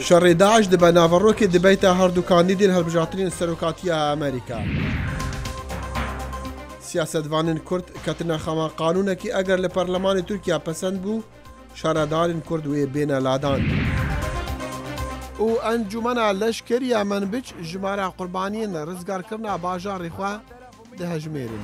شر داعش دبا نافروكي دبيتا هردو كانديدين هالبجاترين السروكاتية أمريكا سياسة فانين كرد كتنا خما قانونكي اگر لبرلمان تركيا پسند بو شردارين كرد وي بين لادان و انجمنا لشكريا منبج جمارع قربانين رزقار كرنا باجار رخوا ده جميرين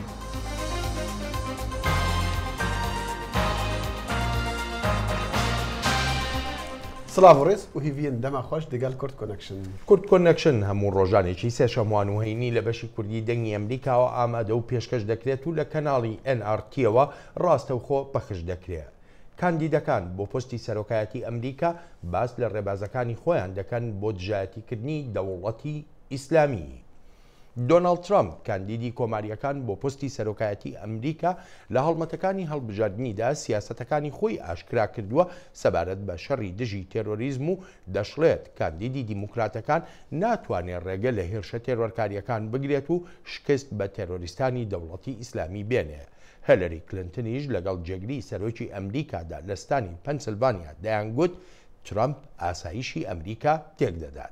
سلاف وريس و هيفين دما خوش دقال كرد كونكشن كرد كونكشن همون روجانێکی سێشەموان و هەینی لە بەشی کوردی دەنگی ئەمریکاوە ئامادە و پێشکەش دەکرێت و لە کەناڵی NRTەوە ڕاستەوخۆ پەخش دەکرێت. کاندیدەکان بۆ پۆستی سەرۆکایەتی ئەمریکا باس لە ڕێبازەکانی خۆیان دەکەن بۆ دژایەتیکردنی دەوڵەتی ئیسلامی. دۆناڵد ترامپ کاندیدی کۆماریەکان بۆ پۆستی سەرۆکایەتی ئەمریکا لە هەڵمەتەکانی هەڵبژاردننیدا سیاسەتەکانی خۆی ئاشکرا کردووە سەبارەت بە شەڕی دژی تێرۆریزم و دەشڵێت کاندیدی دیموکراتەکان ناتوانێت ڕێگە لە هێرشە تێرۆرکاریەکان بگرێت و شکست بە تێرۆریستانی دەوڵەتی ئیسلامی بێنێ. هەلەری کلنتنیش لەگەڵ جێگری سەرۆکی ئەمریکادا لە ستانی پەنسیلڤانیا دەیانگوت ترامپ ئاسایشی ئەمریکا تێک دەدات.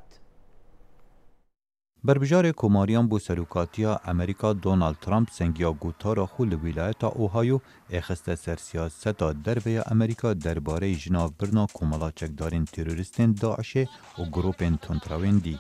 بربژار کۆماریان بۆ سەرۆکاتیە ئەمریکا دۆناڵد ترامپ سەنگیا گوتارە خۆ لە ویلایەتە ئۆهایۆ ئێخستە سەر سیاسەتا دەربەیە ئەمریکا دەربارەی ژناوبرنا کۆمەڵا چەکدارین تێرۆریستên داعشê û گروپên تونتراوên dî.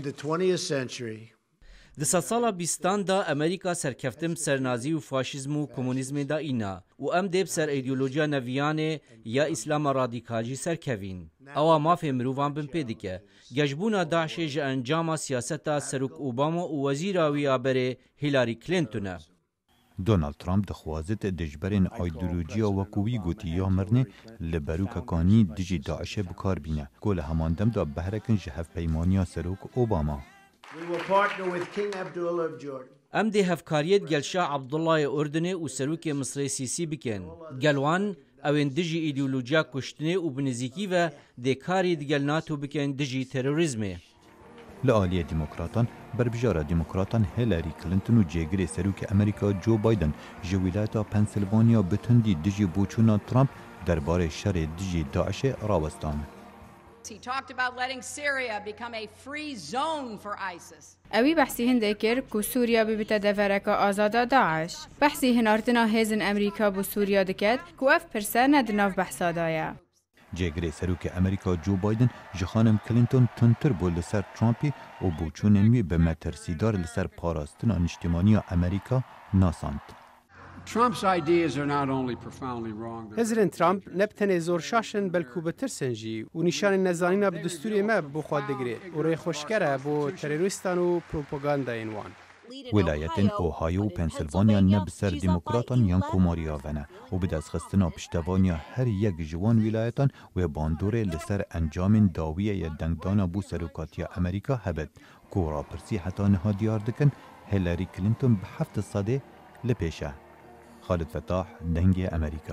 Di sala bîstan da Amerîka serkeftin sernazî û faşîzm û komûnîzmê da îna û em dê bi ser îdeolojiya neviyanê ya îslama radîkal jî serkevîn. Ewa mafê mirovan bin pê dike. Geşbûna Daişê ji encama siyaseta Serok Obama û wezîra wî ya berê Hillary Clinton e. Donald Trump dixwazit dijberên aydolojiya wekû wî gotiye ya mirinê li berûkekanî dijî Daişê bikarbîne. Ku li heman dem da behrekin ji hevpeymaniya Serok Obama. Em dê hevkariyet gel Şah Abdullahê Ordunê û serokê Misrê Sîsî bikin. Gel wan evên dijî îdeolojiya kuştinê û bi nizîkî ve dê karî digel NATO bikin dijî terorîzmê. Li aliyê Demokratan, berbijara Demokratan Hillary Clinton û cêgirê serokê Amerîka Joe Biden ji wîlayeta Pensilvanya bi tundî dijî boçûna Trump derbarê şerê dijî Daişê rawestan. He talked about letting Syria become a free zone for ISIS. اوی بحثی هنده کر که سوریا ببیت دفرک آزادا داعش. بحثی هنارتنا هیزن امریکا بو سوریا دکت که اف پرسه ندناف بحثا دایا. جێگرێ سەرۆکی ئەمریکا جو بایدن ji خانم کلینتۆن تونتر بوو لەسەر ترامپی û بۆچوونên wî bi metersîdar li ser parastina niştimaniya ئەمریکا nasand. هزرên Trump ne bi tenê zor şaşin belkû bi tirsin jî û nîşanên nezanîna bi distûrê me bo xwe digire û rêxweşker e bo terorîstan û propagandayên wan. Wilayetên Ohio û Pensilvanya ne bi ser demokratan yan komariya vene û bi destxistina piştevaniya her yek ji wan wilayetan wê bandorê li ser encamên dawiyê dengdana bû serokatiya Amerîka hebet ku rapirsî heta niha diyar dikin Hillary Clinton bi 7% li pêş e. خالد فتاح دنگی امریکا.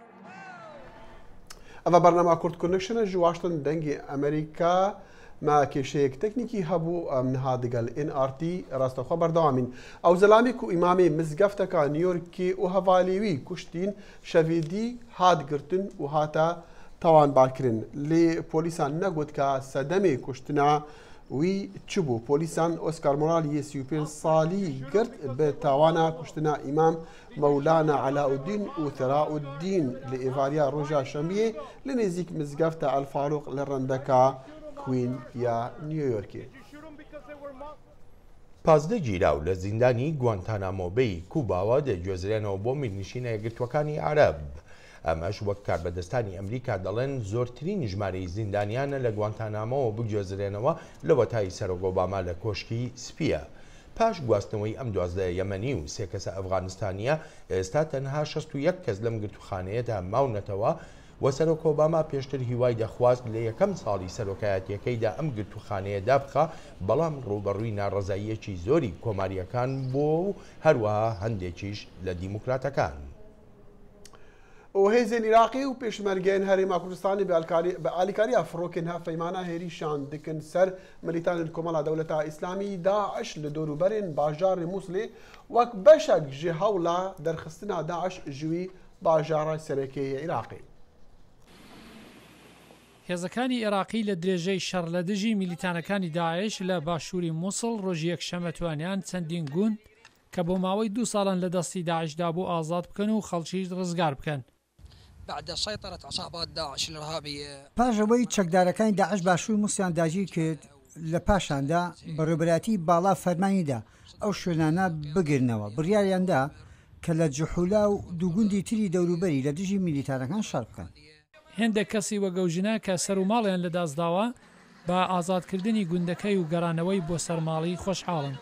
اما برنامه کرد کنکشن جواشتن دنگی امریکا ما کشیک تکنیکی هبو منها دگل NRT راست خبر دامین او زلامی کو امام مزگفته کا نیویورکی او حوالیوی کشتین شویدی هاد گرتن او هاتا توان بالکرین لی پولیسان نگوت کا صدمه کشتنا وی چبو پولیسان اسکار مورالی 35 سالی گرت به توانا کشتنا امام مولانا علاء الدین و ثراء الدین لإيفاريا روجا شمیه لنزیک مزگفت الفاروق لرندکا کوین یا نیویورکی. پازدە گیراو لە زیندانی گوانتانامۆ بەی کوباوە دەگوێزرێنەوە بۆ میرنشینە یەکگرتوەکانی عەرەب. ئەمەش وەک کاربەدەستانی ئەمریکا دەڵێن زۆرترین ژمارەی زیندانیانە لە گوانتانامۆوە بگوێزرێنەوە لە وەتای سەرۆک ئۆباما لە کۆشکی سپیە. پاش گواستنەوەی ئەم 12 یەمەنی و 3 کەسە ئەفغانستانیە ئێستا تەنها 61 کەس لەم گرتوخانەیەدا ماونەتەوە و سەرۆک ئۆباما پێشتر هیوای دەخواست لە یەکەم ساڵی سەرۆکایەتیەکەیدا ئەم گرتوخانەیە دابخە بەڵام ڕوبەڕووی ناڕەزاییەکی زۆری کۆماریەکان بۆ و هەروەها هەندێکیش لە دیموکراتەکان. وهيزن عراقي وبيشمرجين هريما كردستاني بأليكاري أفروكن هفيمانا هيري شان دكن سر مليتان الكمال دولة إسلامي داعش لدورو برين باجار موصلي وك بشك جهولا درخستنا داعش جوي باجار سركي عراقي. هێزەکانی عێراقی لە درێژەی شەڕ لە دژی میلیتانەکانی داعش لە باشووری مووسڵ ڕۆژی یەکشەمە توانیان چەندین گوند کە بۆ ماوەی 2 ساڵان لە دەستی داعشدا بوو ئازاد بکەن و خەڵکی ڕزگار بکەن. پاشەوەی چەکدارەکانی داعش باشووری مووسڵیان داگیر کرد لە پاشاندا بەڕێوەبەراتی باڵا فەرمانیدا ئەو شوێنانە بگرنەوە بڕیاریاندا کە لە جوحولا و دووگوندی تری دەوروبەری لە دژی میلیتانەکان شەڕ بکەن. هێندێک کەسی وەگەوژنە کە سەر و ماڵیان لەدازداوە بە ئازادکردنی گوندەکەی و گەڕانەوەی بۆ سەرماڵی خۆشحاڵن.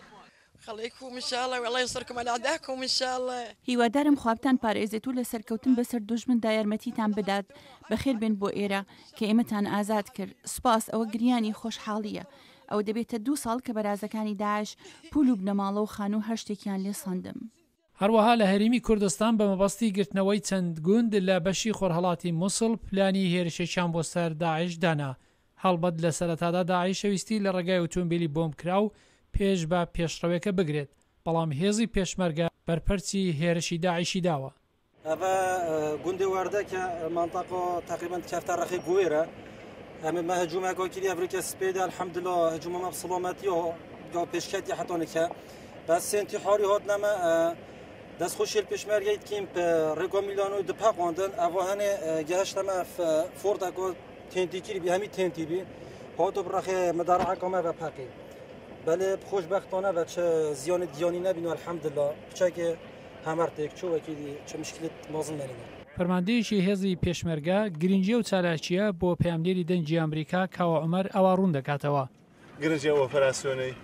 هیوادارم خوابتان پارێزێت و لە سەرکەوتن بەسەر دوژمندا یارمەتیتان بدات بەخێر بێن بۆ ئێرە کە ئێمەتان ئازاد کرد. سپاس ئەوە گریانی خۆشحاڵیە. ئەو دەبێتە 2 ساڵ کە بەرازەکانی داعش پول و بنەماڵە و خان و هەر شتێکیان لێ ساندم. هەروەها لە هەرێمی کوردستان بە مەبەستی گرتنەوەی چەند گوند لە بەشی خۆرهەڵاتی مووسڵ پلانی هێرشێکیان بۆ سەر داعش دانا. هەڵبەت لە سەرەتادا داعش شەویستی لە ڕێگای ئۆتۆمبیلی بۆمب کرا و پێش بە پێشڕەوەیەکە بگرێت، بەڵام هێزی پێشمەرگە بەرپەرچی هێرشی داعشی داوە. ئەوە گوندی واردەکە منطقە تقریبا کەفتە ڕەخی گوێرە ئەمە ما هجومێکۆکی ئەفریقیا سپێدا الحەمدلله هجومە بسڵۆمەتی و گاو پێشکەتی حتۆنێکە بەس سێنتی حاری هاتنەمە دەستخۆشی پێشمەرگەی کیم ڕێگۆ میلیۆن و دپاقاندن ئەوە هەنێ گەهشتەمە فۆردەکۆ تێنتیکیری بی هەمی تێنتیبی هاتۆ بڕەخێ مەدارعەکەمە بە پاقی بەلێ خۆشبەختانە بە چه زیانی دیانی نەبین و الحەمدلله بچەکێ هەمەرتێک چوەکی چه مشکلت مازن نەرینە. فەرماندەیەکی هێزی پێشمەرگە گرنگیە و چالاکیە بۆ پەیامدێری دەنگی ئەمریکا کاوە عومەر ئەوە ڕوون دەکاتەوە. گرنگی ئەو ئۆپەراسیۆنەی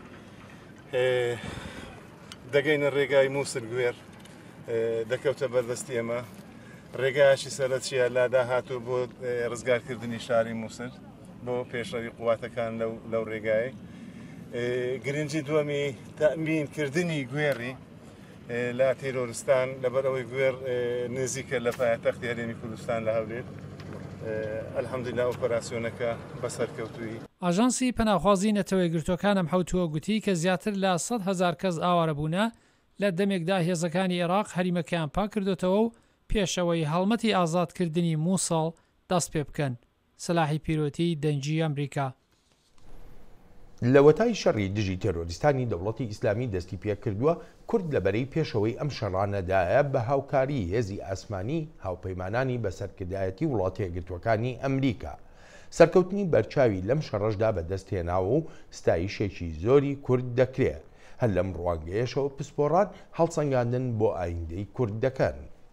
دەگەینە ڕێگای مووسڵ گوێر دەکەوتە بەردەستی ئێمە ڕێگایشی سەرەتچیە لادا هاتوو بۆ ڕزگارکردنی شاری مووسڵ بۆ پێشڕەوی قوواتەکان لەو ڕێگای. گرنگی دووەمی تەمینکردنی گوێڕی لە تیرۆریستان لەبەرەوەی گوێر نزیکە لە پایتەختی هەرێمی کوردستان لە هەولێر ئەلحەمدولیلا ئۆپەراسیۆنەکە بەسەرکەوتووی. ئاژانسی پەناخوازی نەتەوەی گرتوەکانم حوتووە گوتی کە زیاتر لە 100,000 کەس ئاوارە بوونە لە دەمێکدا هێزەکانی عێراق هەریمەکەیان پاک کردوتەوە و پێشەوەی هەڵمەتی ئازادکردنی مووسڵ دەست پێ بکەن. سلاحی پیرۆتی دەنگی ئەمریکا. لە وەتای شەڕی دژی تێرۆریستانی دەوڵەتی ئیسلامی دەستی پێ کردووە کورد لەبەرەی پێشەوەی ئەم شەڕانەدایە بە هاوکاری هێزی ئاسمانی هاوپەیمانانی بەسەرکردایەتی وڵاتە یەکگرتووەکانی ئەمریکا. سەرکەوتنی بەرچاوی لەم شەڕەشدا بەدەستهێناوە و ستایشێکی زۆری کورد دەکرێت. هەر لەم ڕوانگەیەشەوە پسپۆڕان هەڵسەنگاندن بۆ ئایندەی کورد دەکەن.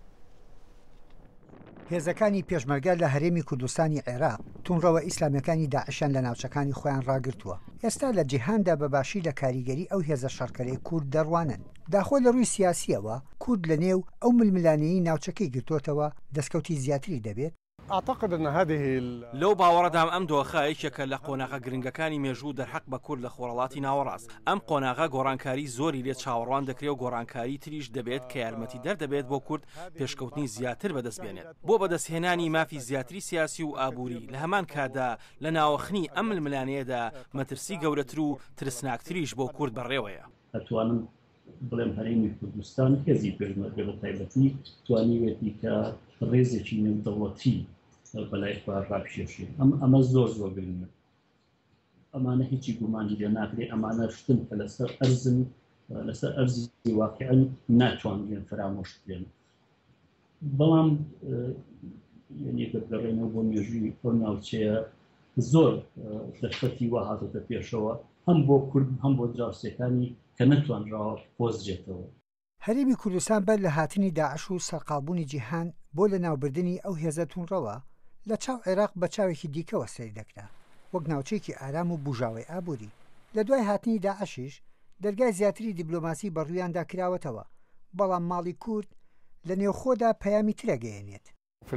هێزەکانی پێشمەرگە لە هەرێمی کوردستانی عێراق تونڕەوە ئیسلامیەکانی داعشان لە ناوچەکانی خۆیان ڕاگرتووە. ئێستا لە جیهاندا بەباشی لە کاریگەری ئەو هێزە شەڕکەرەی کورد دەڕوانن. داخۆ لە ڕووی سیاسیەوە کورد لە نێو ئەو ململانەیی ناوچەکەی گرتوتەوە دەستکەوتی زیاتری دەبێت. لەو باوەڕەدام ئەم دۆخە یەکێکە لە قۆناغە گرنگەکانی مێژوو دەرحەق بە کورد لە خۆرەڵاتی ناوەڕاست. ئەم قۆناغە گۆڕانکاری زۆری لێ چاوەڕوان دەکرێت و گۆڕانکاری تریش دەبێت کە یارمەتی دەردەبێت بۆ کورد پێشکەوتنی زیاتر بەدەستبێنێت بۆ بەدەستهێنانی مافی زیاتری سیاسی و ئابووری. لە هەمان کادا لە ناوەخنی ئەم ململانەیەدا مەترسی گەورەتر و ترسناکتریش بۆ کورد بەڕێوەیە. ئەتوانم بڵێم هەرێمی کوردستان هێزی پێشمەرگە بە تایبەتی توانیوێتی کە ڕێزێکی نێودەوڵەتی بەلای خوار ڕاپشێشێ. ئەمە زۆر گرنگە. ئەمانە هیچی گومانی لێ ناکرێت. ئەمانە شتن کە لەسەر ئەرزن لەسەر ئەرزی واقعەن ناتوانین فرامۆش بکرێن. بەڵام یەکێک دەڕێنەوە بۆ مێژووی ئەو ناوچەیە زۆر دەشەتی وا هاتۆتە پێشەوە هەم بۆ کورد هەم بۆ دراوسەکانی کە نەتوانراوە پۆزجێتەوە. هەرێمی کوردستان بەر لە هاتنی داعش و سەرقالبوونی جیهان بۆ لە ناوبردننی ئەو هێزە تونڕەوە لە چاو عێراق بە چاوێکی دیکەوە سەیر دەکرا وەک ناوچەیەکی ئارام و بژاوی ئابووری. لە دوای هاتنی داعشیش دەرگای زیاتری دیبلۆماسی بەڕوویاندا کراوەتەوە، بەڵام ماڵی کورد لە نێوخۆدا پەیامی ترەگەیەنێت.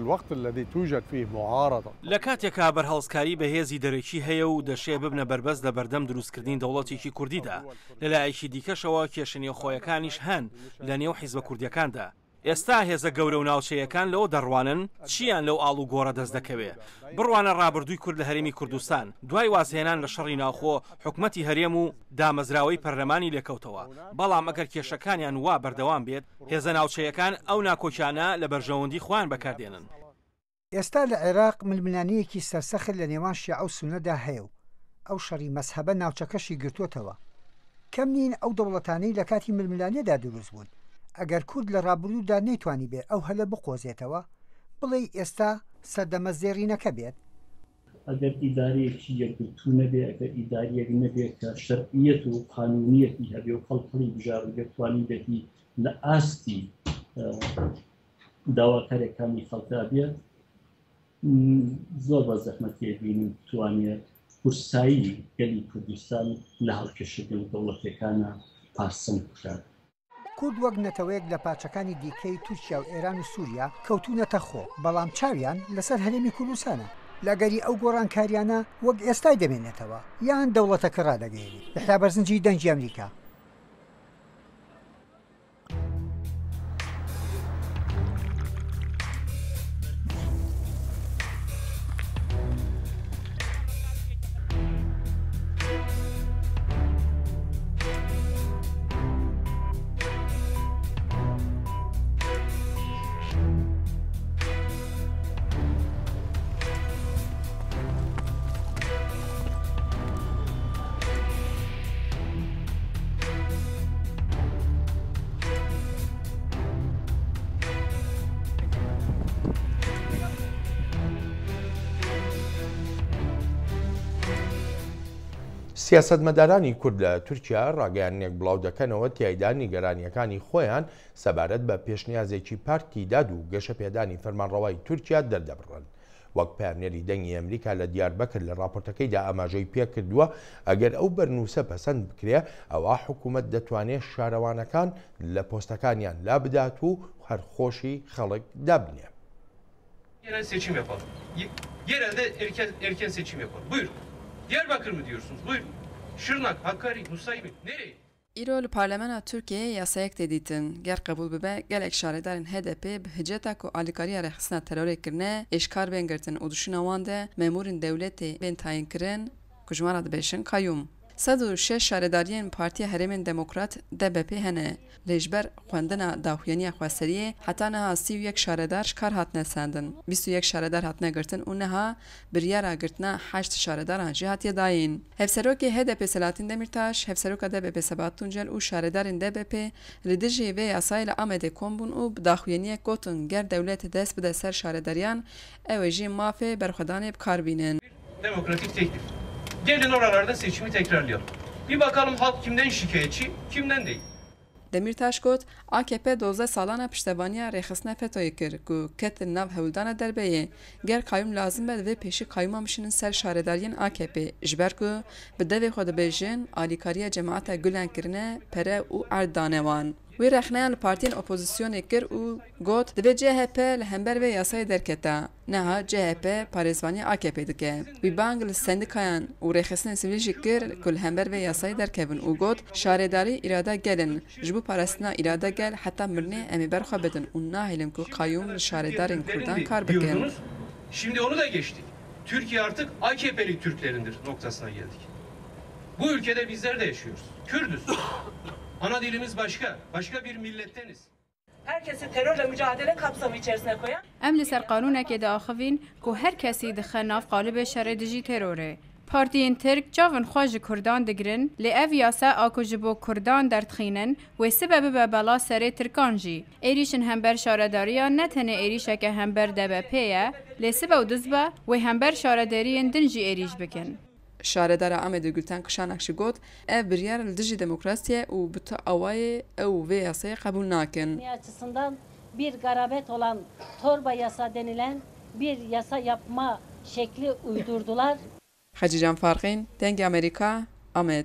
لە کاتێکا بەرهەڵسکاری بە هێزی دەرەکی هەیە و دەشێ ببنە بربەست لە بەردەم دروستکردنی دەوڵەتێکی کوردیدا، لەلایەکی دیکەشەوە کێشەنێو خۆیەکانیش هەن لە نێو حیزبە کوردیەکاندا. ئێستا هێزە گەورە و ناوچەیەکان لەوە دەڕوانن چیان لەو ئاڵ و گۆڕە دەست دەکەوێت. بڕوانە ڕابردووی کورد لە هەرێمی کوردستان دوای وازهێنان لە شەڕی ناوخۆ حکومەتی هەرێم و دامەزراوەی پەرلەمانی لێکەوتەوە. بەڵام ئەگەر کێشەکانیان وا بەردەوام بێت هێزە ناوچەیەکان ئەو ناکۆچانە لە بەرژەوەندی خۆیان بەکاردێنن. ئێستا لە عێراق ململانیەکی سەرسەخت لە نێوان شیعە و سونەدا هەیە و ئەو شەڕی مەسحەبە ناوچەکەشی گرتووەتەوە. کەم نین ئەو دەوڵەتانەی لە کاتی ململانیەدا دروست بوون. ئەگەر کورد لە ڕابردوودا نەیتوانی بێ ئەو هەلە بقۆزێتەوە بڵێ ئێستا سەردەمە زێڕینەکە بێت. ئەگەر ئیدارەیەکی یەکگرتوو نەبێ، ئەگەر ئیداریەک نەبێت کە شەرعیەت و قانونیەتی هەبێ و خەڵقی بژاردەتوانی بێتی لە ئاستی داواکارەکانی خەڵکا بێت، زۆر بە زەحمەتێ بینیم توانێت کورسایی گەلی کوردستان لە هەڵکێشردن دەوڵەتەکانە پارسەن بکات. کورد وەک نەتەوەیەک لە پارچەکانی دیکەی تورکیا و ئێران و سووریا کەوتونەتە خۆ، بەڵام چاویان لەسەر هەرێمی کوردستانە. لەگەری ئەو گۆڕانکاریانە وەک ئێستای دەمێنێتەوە یان دەوڵەتەکە ڕادەگەێنێت. لە بەرزنجی دەنگی ئەمریکا. سیاسەتمەدارانی کورد لە تورکیا ڕاگەیانێک بڵاو دەکەنەوە تیایدا نیگەرانیەکانی خۆیان سەبارەت بە پێشنیازێکی پارتی داد و گەشە پێدانی فەرمانڕەوای تورکیا دەردەبڕن. وەک پامنێری دەنگی ئەمریکا لە دیاربەکر لە راپۆرتەکەیدا ئاماژەی پێکردووە ئەگەر ئەو بەرنووسە پەسەند بکرێ ئەوە حکوومەت دەتوانێت شارەوانەکان لە پۆستەکانیان لا بدات و هەرخۆشی خەڵک دابنێ. Seçim yapalım. Yerelde erken seçim yapalım. Buyurun. Diyarbakır mı diyorsunuz? Buyurun. Şırnak, Hakkari, Nusaybin. Nereye? îro li Parlemena Tirkiyeyê yasayek tê dîtin ger qebûl bibe gelek şaredarên HDP bi hiceta ku alîkariya rêxistina terorê kirine êşkar bên girtin û duşîna wan de memûrên dewletê bên tayin kirin ku ji wan re dibêjin qayyûm. 106 şaredariyên Partiya Herêmên Demokrat DBP hene lê ji ber xwendina daxuyaniya xweseriyê heta niha 31 şaredar ji kar hatine sendin, 21 şaredar hatine girtin û niha biryara girtina 8 şaredaran jî hatiye dayîn. Hevserokê HDP Selahattin Demirtaş, hevseroka DBP Sebahat Tuncel û şaredarên DBP li dijî vê yasayê li Amedê kom bûn û bi daxuyaniyek gotin ger dewletê dest bide ser şaredariyan ew ê jî mafê berxwedanê bi kar bînin. Demokratik teklif. Gelin oralarda seçimi tekrarlayalım. Bir bakalım halk kimden şikayetçi, kimden değil. Demirtaş got, AKP 12 salana piştevaniya rêxistina FETÖ'yê kir ku ketin nav hewildana derbeyê ger qayyum lazim be vê pêşî qayyuma mişinin ser şaredariyên AKP ji ber ku bi devê xwe dibêjin alîkariya cemaeta Gülen kirine pere û erd dane wan. Wê rexneyan li partiyên opozisyonê kir û got divê CHP li hember vê yasayê derketa. Neha CHP parêzvaniya AKP dike. Wî bang li sendikayan û rêxistinên sivîl jî kir ku li hember vê yasayê derkevin û got şaredarî îrada gelin ji bo parastina îrada gel heta mirinê em ê berxwe bidin û nahêlin ku qayyum li şaredarên Kurdan kar bikin. Şimdi onu da geçtik. Türkiye artık AKP'li Türklerindir noktasına geldik. Bu ülkede bizler de yaşıyoruz. Kürdüz. Ana dilimiz başka. Başka bir milletteniz. Herkesi terörle mücadele kapsamı içerisine koyan. Em li ser qanûnekê de axivîn ku her kesî dixe nav qalibê şerê dijî terorê. Partiyên Tirk cavên xwe ji Kurdan digirin, lê ev yasa a ku ji bo Kurdan derdixînin, wê sibe bibe bela serê Tirkan jî. Êrîşin hember şaredariya ne tenê êrîşeke hember DBP ye, lê sibe û dizbe wê hember şaredariyên din jî êrîş bikin. Şaredara Amedê Gülten Qişanek ji got ev biryar li dijî demokrasiyê û bi te awayê ew vê yasayê qebûl nakin. Açısından bir garabet olan torba yasa denilen bir yasa yapma şekli uydurdular. Xecican Farxîn, Dengê Amerîka, Amed.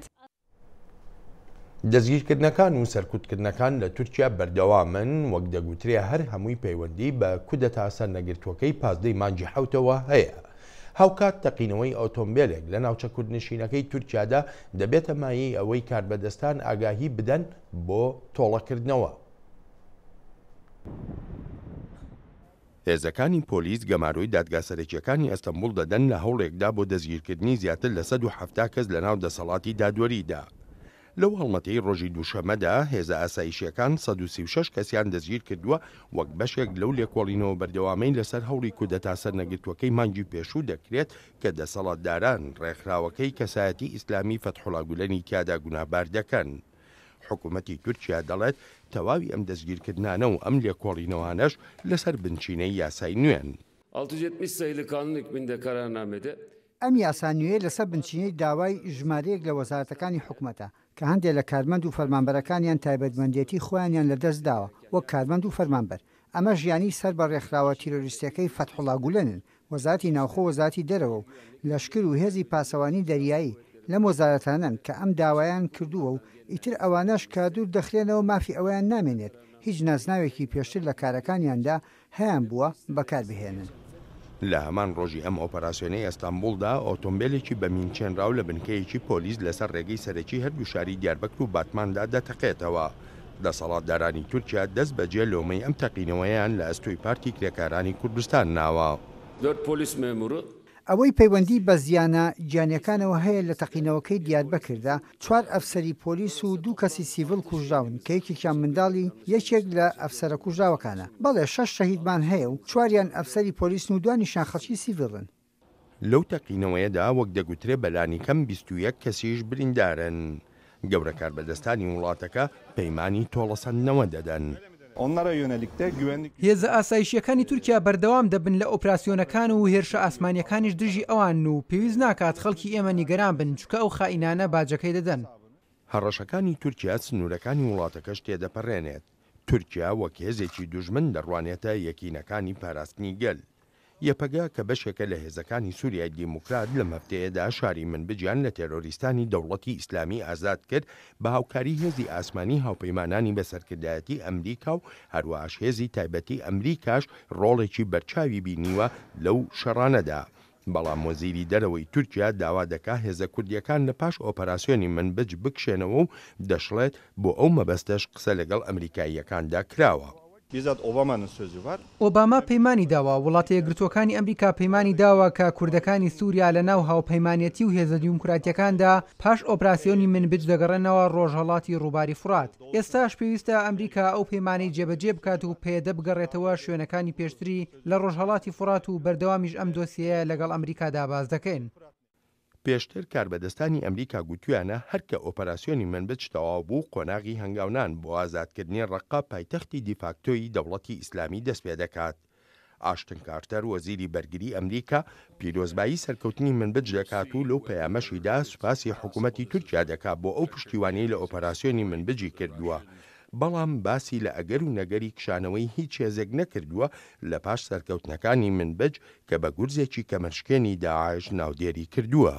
دەستگیرکردنەکان و سەرکوتکردنەکان لە تورکیا بەردەوامن وەک دەگوترێ هەر هەمووی پەیوەندی بە کودەتا سەرنەگرتووەکەی پازدەی مانگی حوتەوە هەیە. هاوکات تەقینەوەی ئۆتۆمبیلێک لە ناوچە کوردنشینەکەی تورکیادا دەبێتە مایەی ئەوەی کاربەدەستان ئاگاهی بدەن بۆ تۆڵەکردنەوە. هێزەکانی پۆلیس گەماروی دادگاسەرێکیەکانی ئەستەمبول دەدەن لە هەوڵێکدا بۆ دەستگیرکردنی زیاتر لە 170 کەس لە ناو دەسەڵاتی دادوەریدا. لەو هەڵمەتەی ڕۆژی دووشەمەدا هێزە ئاسایشیەکان 136 کەسیان دەستگیر کردووە وەک بەشێک لەو لێکۆڵینەوە بەردەوامەی لەسەر هەوڵی کودەتا سەرنەگرتوەکەی مانگی پێشوو دەکرێت کە دەسەڵاتداران ڕێکخراوەکەی کەسایەتی ئیسلامی فەتحوڵا گولەنی تیادا گونابار دەکەن. حکوومەتی تورکیا دەڵێت تەواوی ئەم دەستگیرکردانە و ئەم لێکۆڵینەوانەش لەسەر بنچینەی یاسای نوێن. 670 sayılı kanun hükmünde kararnamede ئەم یاسانوێ لەسەر بنچینەی داوای ژمارەیەک لە وەزارەتەکانی حکوومەتە کە هەندێک لە کارمەند و فەرمانبەرەکانیان تایبەتمەندێتی خۆیانیان لەدەست داوە وەک کارمەند و فەرمانبەر. ئەمە ژیانی سەر بە ڕێکخراوە تیرۆریستەکەی فەتحوڵا گولەنن، وەزارەتی ناوخۆ وەزارەتی دەرەوە و لەشکر و هێزی پاسەوانی دەریایی لەم وەزارەتانن کە ئەم داوایان کردووە و ئیتر ئەوانەش کە دوور دەخرێنەوە مافی ئەویان نامێنێت هیچ نازناوێکی پێشتر لە کارەکانیاندا هەیان بووە بەکاربهێنن. لە هەمان ڕۆژی ئەم ئۆپەراسیۆنەی ئەستانبولدا ئۆتۆمبیلێکی بەمینچێنراو لە بنکەیەکی پۆلیس لەسەر ڕێگەی سەرەکی هەردوو شاری دیاربەکر و باتماندا دەتەقێتەوە. دەسەڵاتدارانی تورکیا دەست بەجێ لۆمەی ئەم تەقینەوەیان لە ئەستۆی پارتی کرێکارانی کوردستان ناوە. 4 polis memuru ئەوەی پەیوەندی بە زیانە گیانیەکانەوە هەیە لە تەقینەوەکەی دیاربەکردا 4 ئەفسەری پۆلیس و 2 کەسی سیڤڵ کوژراون کە یەکێکیان منداڵی یەکێک لە ئەفسەرە کوژراوەکانە. بەڵێ 6 شەهیدمان هەیە و 4یان ئەفسەری پۆلیس و 2 نیشان خەڵکی سیڤڵن. لەو تەقینەوەیەدا وەک دەگوترێ بەلانی کەم 21 کەسیش بریندارن. گەورە کاربەدەستانی وڵاتەکە پەیمانی تۆڵەسەندنەوە دەدەن. هێزە ئاسایشیەکانی تورکیا بەردەوام دەبن لە ئۆپراسیۆنەکان و هێرشە ئاسمانیەکانیش دژی ئەوان و پێویست ناکات خەڵکی ئێمە نیگەران بن چکە ئەو خائینانە باجەکەی دەدەن. هەڕەشەکانی تورکیا سنوورەکانی وڵاتەکەش تێدەپەڕێنێت. تورکیا وەک هێزێکی دوژمن دەڕوانێتە یەکینەکانی پاراستنی گەل. یەپەگا کە بەشێکە لە هێزەکانی سووریای دیموکرات لە مەفتەیەدا شاری منبجیان لە تێرۆریستانی دەوڵەتی ئیسلامی ئازاد کرد بە هاوکاری هێزی ئاسمانی هاوپەیمانانی بەسەرکردایەتی ئەمریکا و هەروەهاش هێزی تایبەتی ئەمریکاش ڕۆڵێکی بەرچاوی بینیوە لەو شەڕانەدا. بەڵام وەزیری دەرەوەی تورکیا داوا دەکا هێزە کوردیەکان لە پاش ئۆپەراسیۆنی منبج بکشێنەوە و دەشڵێت بۆ ئەو مەبەستەش قسە لەگەڵ ئەمریکاییەکاندا کراوە. ئۆباما پەیمانی داوە وڵاتە یەکگرتووەکانی ئەمریکا پەیمانی داوە کە کوردەکانی سووریا لە ناو هاوپەیمانەتی و هێزە دیموکراتیەکاندا پاش ئۆپراسیۆنی منبج دەگەڕێنەوە ڕۆژهەڵاتی ڕووباری فورات. ئێستاش پێویستە ئەمریکا ئەو پەیمانەی جێبەجێ بکات و پێدە بگەڕێتەوە شوێنەکانی پێشتری لە ڕۆژهەڵاتی فورات و بەردەوامیش ئەم دۆسیەیە لەگەڵ ئەمریکادا باز دەکەین. پێشتر کاربەدەستانی ئەمریکا گوتویانە هەرکە ئۆپەراسیۆنی منبج تەواو بوو قۆناغی هەنگاونان بۆ ئازادکردنی ڕەقا پایتەختی دیفاکتۆی دەوڵەتی ئیسلامی دەست پێ دەکات. ئاشتن کارتەر وەزیری بەرگری ئەمریکا پیرۆزبایی سەرکەوتنی منبج دەکات و لەو پەیامەشیدا سوپاسی حکوومەتی تورکیا دەکات بۆ ئەو پشتیوانەی لە ئۆپەراسیۆنی منبجی کردووە. بەڵام باسی لە ئەگەر و نەگەری کشانەوەی هیچ هێزێک نەکردووە لە پاش سەرکەوتنەکانی منبج کە بە گورزێکی کەمەشکێنی داعش ناودێری کردووە.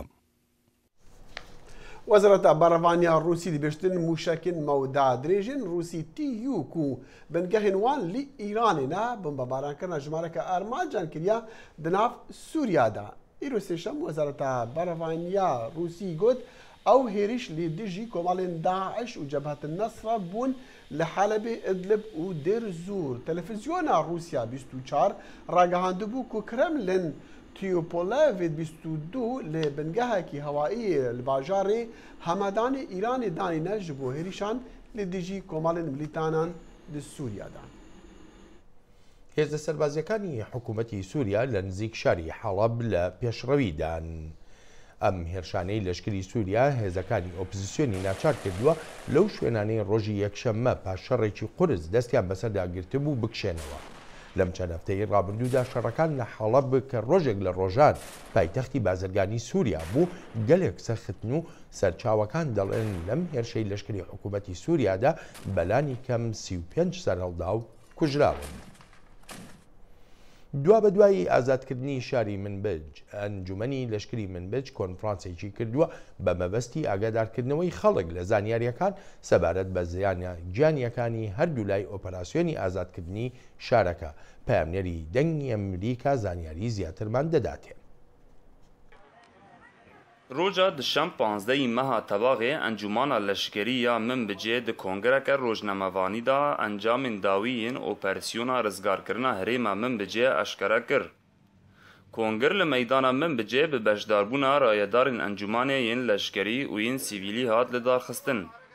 وەزارەتە بەڕەوانیا رووسی دەبێشتن موشەکن مەودا درێژن رووسی تیوک و بنگەهێن وان لی ئیرانێنا بمبەبارانکردنا ژمارەکە ئارمانجان کردیا دناف سووریادا. ئیرۆ سێشەم وەزارەتە بەڕەوانیا رووسی گوت ئەو هێریش لێ دژی کۆمەڵێن داعش و جەبهەت نەسرە بوون لە حەلەبێ ئیدلب و دێر زوور. تەلەڤیزیۆنا رووسیا 24 ڕاگەهاندبوو کو کرەملن تیوپۆلەڤێ 22 لێ بنگەهێکی هەوایی لە باژارێ هەمەدانی ئیرانی دانینە ji بۆ هێریشان لێ دژی کۆمەڵێن ملیتانان لە سووریادا. هێزە سەربازیەکانی حکوومەتی سووریا لە نزیک شاری حەڵەب لە پێشڕەویدان. ئەم هێرشانەی لەشکری سووریا هێزەکانی ئۆپۆزیسیۆنی ناچار کردووە لەو شوێنانەی ڕۆژی یەکشەممە پاشەڕێکی قورس دەستیان بەسەردا گرتبوو بکشێنەوە. لەم چەند هەفتەی ڕابردوودا شەڕەکان لە حەڵەب کە ڕۆژێک لە ڕۆژان پایتەختی بازرگانی سووریا بوو گەلێک سەختن و سەرچاوەکان دەڵێن لەم هێرشەی لەشکری حکوومەتی سووریادا بەلانی کەم 35 سەرهەڵدا و کوژراون. دوا بە دوایی ئازادکردنی شاری منبج ئەنجومەنی لەشکری منبج کۆنفرانسێکی کردووە بە مەبەستی ئاگادارکردنەوەی خەڵک لە زانیاریەکان سەبارەت بە گیانیەکانی هەردوو لای ئۆپەراسیۆنی ئازادکردنی شارەکە. پەیامنێری دەنگی ئەمریکا زانیاری زیاترمان دەداتێ. روجا دشان 15 مها تباغه انجمانا لشکری یا منبجه د کنگرک روزنامه‌وانی دا انجام داویین اپراسیونا رزگار کرنا هریما منبجه اشکره کر. کنگر لمیدان منبجه به بشداربونا رایدارن انجمانه ین لشکری و ین سیویلی هات لدار خستن.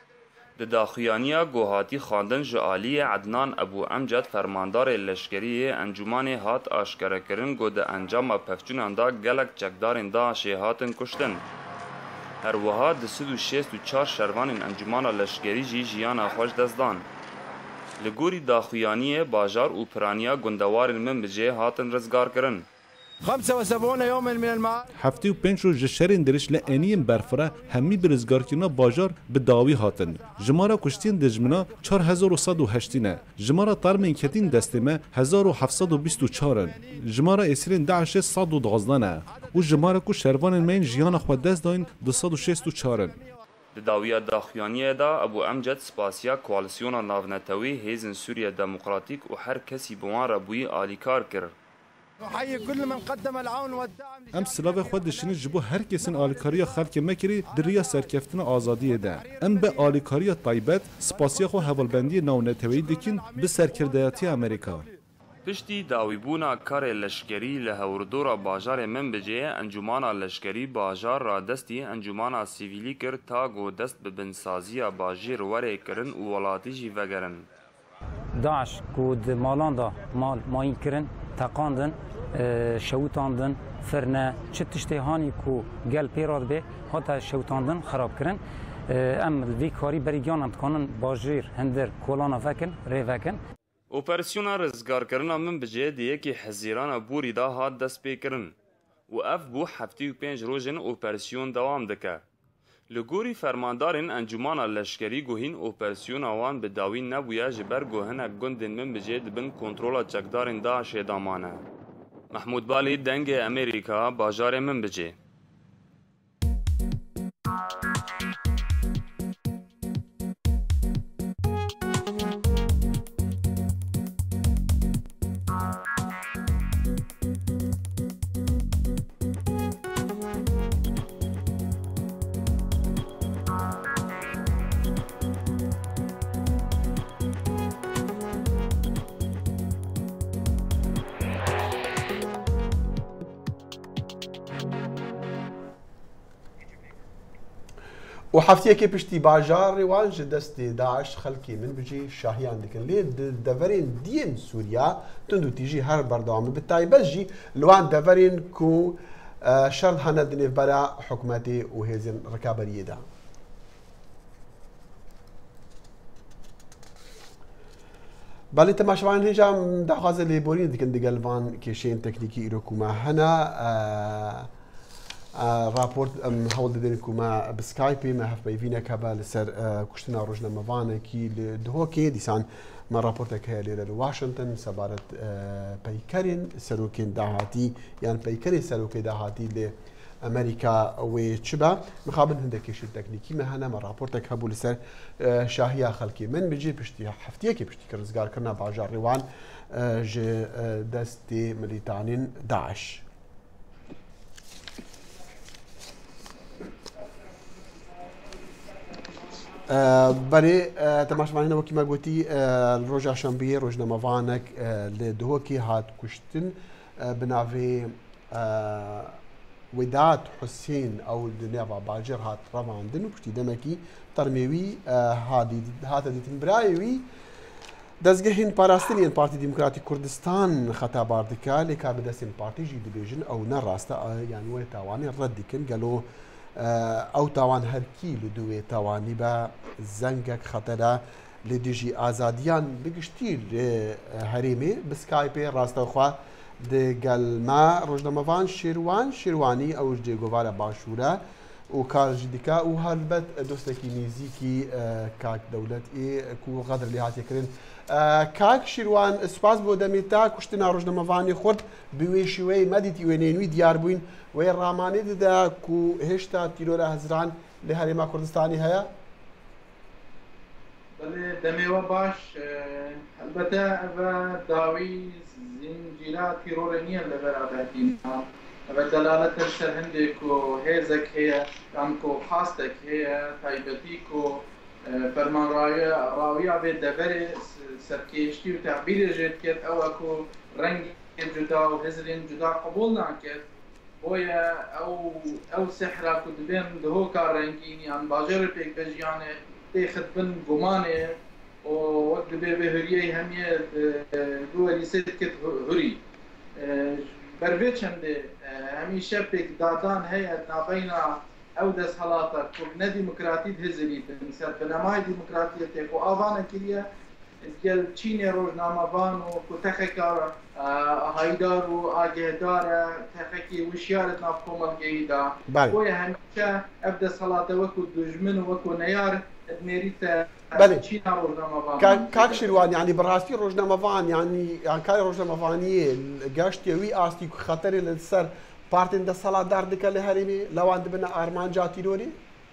د داخویانیا گوهاتی خواندن جعالی عدنان ابو امجد فرماندار لشکری انجمان هات آشکره کرن گو د انجام پفچونان دا گلک چکدارن داعش هاتن کشتن. هر وها د 164 شروان انجمان لشکری جی جیانا خوش دزدان. لگوری داخویانی باجار و پرانیا گندوار من بجه هاتن رزگار کرن. 75 يوما من المعارك هفتي و 5 روز جشرین درش لانیم برفره همی برزگارکینا باجار به داوی هاتن. جمارا کشتین دجمنا 4108 نه. جمارا طرمین کتین دستمه 1724. جمارا اسرین داعش 112 نه. و جمارا کو شروان من جیان خود دست داین 264. د داویه داخویانیه دا ابو امجد سپاسیا کوالسیون ناونتوی هیزن سوریه دموکراتیک و هر کسی بوان ربوی آلیکار کرد. نحيي كل من قدم العون والدعم. ام سلاف خود دشین جبو هر کسین آلیکاری خلق مکری دریا سرکفتن آزادی ده. ام به آلیکاری طیبت سپاسیا خو حوالبندی ناونتوی دکین به سرکردیاتی امریکا. پشتی داویبونا کار لشکری لهوردورا باجار من بجه انجمانا لشکری باجار را دستی انجمانا سیویلی کر تا گو دست به بنسازی باجیر وره کرن و ولاتی جی وگرن. داعش کود مالان دا مال ماین کرن تقاندن شوتاندن فرنه چه تشتهانی کو گل پیراد به حتی شوتاندن خراب کرن ام وی کاری بریگان انتقانن باجیر هندر کولانا فکن ری فکن. اپراسیونا رزگار کرنا من بجه دیه که حزیران بوری دا هات دست پی کرن و اف بو 75 روزن اپراسیون دوام دکه. لگوری فرماندارن انجمانا لشکری گوهین اپراسیون آوان به داوی نبویا جبر گوهنه گندن من بجه دبن کنترولا چکدارن داعش دامانه. محمود بالی دنگ امریکا باجار من بجه. وحفتيكي بشتي باجار ريوانج دستي داعش خلكي من بجي شاهيان ديكن لي دفرين دين سوريا تندو تيجي هر بردوام بالتالي بجي لوان دفرين كو شرط هنا دنيف برا حكومتي وهيزن ركابريه دا بالي تماشوان هنجا داخازه لي بورين ديكن ديغلفان كيشين تكنيكي إيروكوما هنا راپورت هەوڵ دەدەین کوما بسکایپی مە هەف بەیڤینێکە بە لەسەر کوشتنا ڕۆژنامەوانێکی دهۆکێ دیسان مە راپۆرتێک هەیە لێرە لە واشنگتن سەبارەت پەیکەرین سەرۆکێن داهاتی یان پەیکەری سەرۆکەی داهاتی لێ ئەمریکا وێ چ بە مخابن هەندێکیشی تەکنیکی مە هەنە مە راپۆرتێک هەبوو لەسەر شاهیا خەڵکی من بجێ پشتی هەفتەیەکی پشتی کە ڕزگارکردنا باژار ڕێوان ji destê milîtanên Daesh. برێ تەماشاوانینەوە وەکی مەگوتی ڕۆژا شەمبێ ڕۆژنامەوانێک لە دهۆکی هات کوشتن بناوێ وداد حوسێن ئەو دنیاوە باجر هات ڕەواندن و پشتی دەمەکی تەرمێوی هاتە دیتن برایەوی دەستگەهێن پاراستنیان پارتی دیموکراتی کوردستان خەتابار دکا لێکا بەدەستێن پارتیژی دەبێژن ئەو نەڕاستە یان وێ تاوانی ڕەت دیکن گەلۆ ئەو تاوان هەرکی لە دوێ تاوانی بە زەنگێک خەتەرە لە دژی ئازادیان بگشتی لێ هەرێمێ بسکایپێ ڕاستەوخوا دەگەلما ڕۆژنامەوان شێروانی ئەوش جێگۆوارە باشوورە و کارژی دیکە و هەلبەت دۆستێکی نزیکی کاک دەولەت کو غەدر لێ هاتێکردن کاک شیروان سوپاس بۆ دەمێت تا کوشتنا ڕۆژنامەوانی خۆرد بوێ شێوەی مەدیتی وێنێنوی دیار بووین وێ ڕامانێ دەدا و هێشتا تیرۆرە هەزران لە هەرێما کوردستانی هەیە دەمێوە باش هەلبەتە ئەوە داوی زنجیرە تیرۆرە نییە لە بەرابەردینە ئەوە دەلالەتە سەر هەندێک و هێزێک هەیە یان کۆ خاستێک هەیە تایبەتی و فەرمانڕاویە بێت دەبەرێ سەرکێشتی و تعبیرێژێت کرد ئەوە و ڕەنگی جودا و هێزرێن جودا قبول ناکرد بۆیە ئەو سەحرا و دەبێن دهۆکا ڕەنگین یان باژێرە پێکبەژیانێ تاخذ بن قمانه ووقت بهريه هميه دولي سيدكت هري بربيتش هندي هميشه بيك دادان هي نابينا او دس حالاتك وبنا ديمقراطيه هزليت مثلا بنماي ديمقراطيه تكو افانا كليا ديال تشيني روزنامه بانو كتخكار هايدار واجهدار تخكي وشيارت نافكم الجيده ويا هميشه ابدا صلاه وكو دجمن وكو نيار دميريت كاك شروان يعني براستي روزنامه يعني كاي روزنامه گشتي وي استي خطر للسر بارتين ده صلاه دار دك لهريمي لو عند بنا ارمان جاتي دوري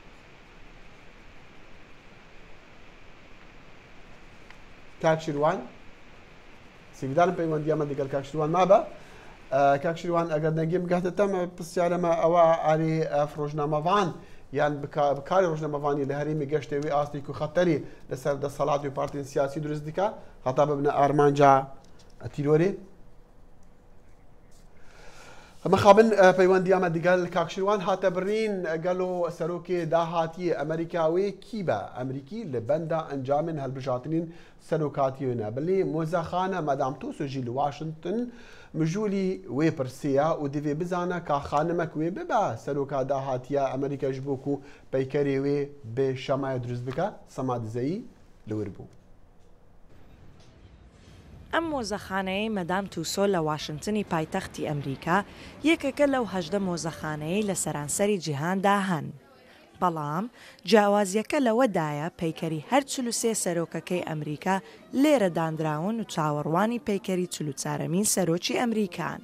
كاك شروان سيدان بيوان ديما ديال كاك شروان ما با كاك شروان اگر نجيم قاعد تم بس على ما او علي روزنامه فان يعني بكاري روزنامه فاني لهريمي گشتي وي استي خطري لسر ده صلاه وي بارتين سياسي درست ديكا خطاب بنا ارمان جا تيروري مخابن پیوندی آمد دیگر کاکشیروان هات برین قالوا سروکی داهاتی امریکاوی کیبا امریکی لبندا انجام هالبجاتنين سروکاتیونه بلی موزخانه مدام تو سجل واشنطن مجولي وی پرسیا و دیوی بزانه که خانمک وی ببا سروکا داهاتیا امریکا جبوکو پیکری وی به شمای درست بکا سماد زئی لوربو ئەم مۆزەخانەیە مەدام تووسۆ لە واشنگتنی پایتەختی ئەمریکا یەکێکە لەو 18 مۆزەخانەیە لە سەرانسەری جیهاندا هەن. بەڵام جیاوازیەکە لەوەدایە پەیکەری هەر 43 سەرۆکەکەی ئەمریکا لێرە دانراون و چاوەڕوانی پەیکەری 44مین سەرۆکی ئەمریکان.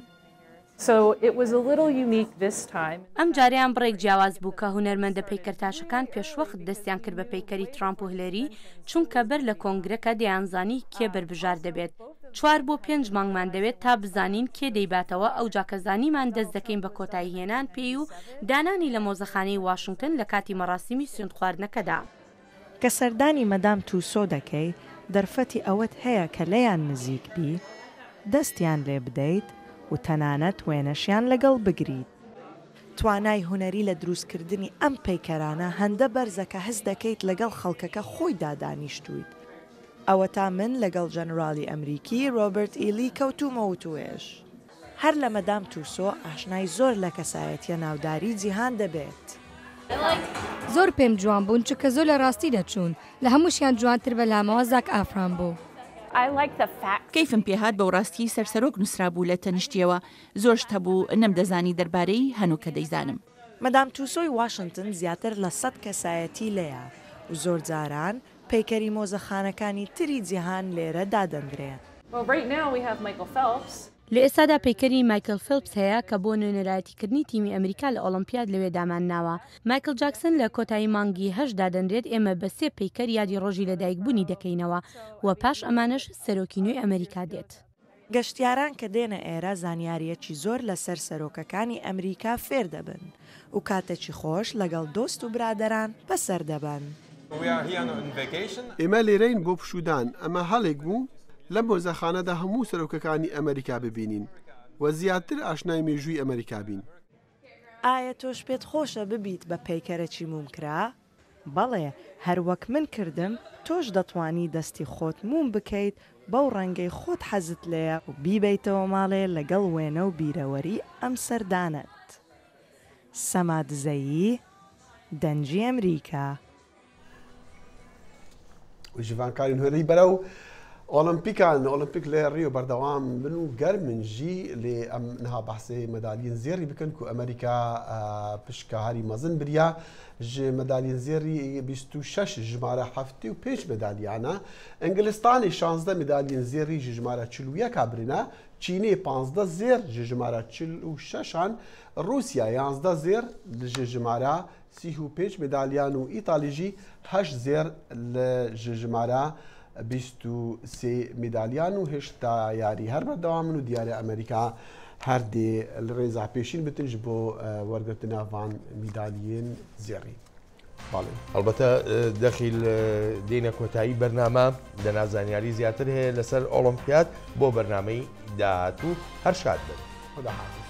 ئەم جاریان بڕێک جیاواز بوو کە هونەرمەندە پەیکەرتاشەکان پێشوەخت دەستیان کرد بە پەیکەری ترامپ و هلەری چونکە بەر لە کۆنگرەکە دەیانزانی کێ بەربژار دەبێت. 4 بۆ 5 مانگمان دەوێت تا بزانین کێ دەیباتەوە ئەو جاکەزانیمان دەست دەکەین بە کۆتایی هێنان پێی و دانانی لە مۆزەخانەی واشنگتن لە کاتی مەراسیمی سوێند خواردنەکەدا. کە سەردانی مەدام تووسۆ دەکەی دەرفەتی ئەوەت هەیە کە لەیان نزیک بی دەستیان لێ بدەیت و تەنانەت وێنەشیان لەگەڵ بگریت. توانای هوەری لە دروستکردنی ئەم پەیکەرانە هەندە بەرزەکە هەست دەکەیت لەگەڵ خەڵکەکە خۆی دادانیشتویت. ئەوە تا من لەگەڵ جەنراڵی ئەمریکی ڕۆبرت ئیلی کەوتومەوە توێش. هەر لە مەدام تووسۆ ئاشنای زۆر لە کەسایەتیە ناوداری جیهان دەبێت. زۆر پێم جوان بوون چکە زۆر لە ڕاستی دەچوون لە هەمووشیان جوانتر بە لامەوە زاک ئافران بوو. کەیفم پێهات بەو ڕاستی سەرسەرۆک نووسرابوو لە تەنیشتیەوە زۆر شتە بوو نەمدەزانی دەربارەی هەنووکە دەیزانم. مەدام تووسۆی واشنگتن زیاتر لە 100 کەسایەتی لەیە و زۆر جاران پەیکەری مۆزەخانەکانی تری جیهان لێرە دادەنرێت. لە ئێستادا پەیکەری مایکل فیلپس هەیە کە بۆ نوێنەرایەتیکردنی تیمی ئەمریکا لە ئۆلمپیاد لەوێ دامانناوە. مایکل جاکسن لە کۆتایی مانگی 8 دادەنرێت ئێمە بە 3 پەیکەر یادی ڕۆژی لەدایکبوونی دەکەینەوە و پاش ئەمانش سەرۆکی نوێی ئەمریکا دێت. گەشتیاران کە دێنە ئێرە زانیاریەکی زۆر لەسەر سەرۆکەکانی ئەمریکا فێر دەبن و کاتێکی خۆش لەگەڵ دۆست و برادەران بەسەر دەبن. ئێمە لێرەین بۆ پشودان ئەمە هەڵێک بوو لە مۆزەخانەدا هەموو سەرۆکەکانی ئەمریکا ببینین و زیاتر ئاشنای مێژووی ئەمریکا بین. ئایا تۆش پێت خۆشە ببیت بە پەیکەرێکی مومکرا؟ بەڵێ هەروەک من کردم تۆش دەتوانی دەستی خۆت موم بکەیت بەو ڕەنگەی خۆت حەزت لێە و بیبیتەوە ماڵێ لەگەڵ وێنە و بیرەوەری ئەم سەردانت. سەماد زەیی دەنجی ئەمریکا. ژڤانکاری هوەری بەرە و ئۆلمپیکان ئۆلمپیک لێ ڕیۆ بەردەوام بن و گەرمنجی لێ ئەم نها بەحسێ مەدالیین زێری بکەن و ئەمریکا پشکەهاری مەزن بریا ji مەدالیین زێری 26 ژمارە 75 مدالیانە ئەنگلستانی 16 مدالیین زێری ji ژمارە 41 برینە چینی 15 زێر ji ژمارە 46an رووسیا 11 زێر ji ژمارە 35 مدالیان و ئیتالیژی 8 زێر ji ژمارە 23 مدالیان و هێشتا یاری هەر بەردەوام من و دیارە ئەمریکا هەردێ لە ڕێزا پێشین بتنج بۆ وەرگرتنا ڤان میدالیین زێڕی. ئەلبەتە دەخیل دێنە کۆتایی بەرنامە لە نازانیاری زیاتر هەیە لەسەر ئۆلمپیاد بۆ بەرنامەی داهاتوو هەر شاد بن.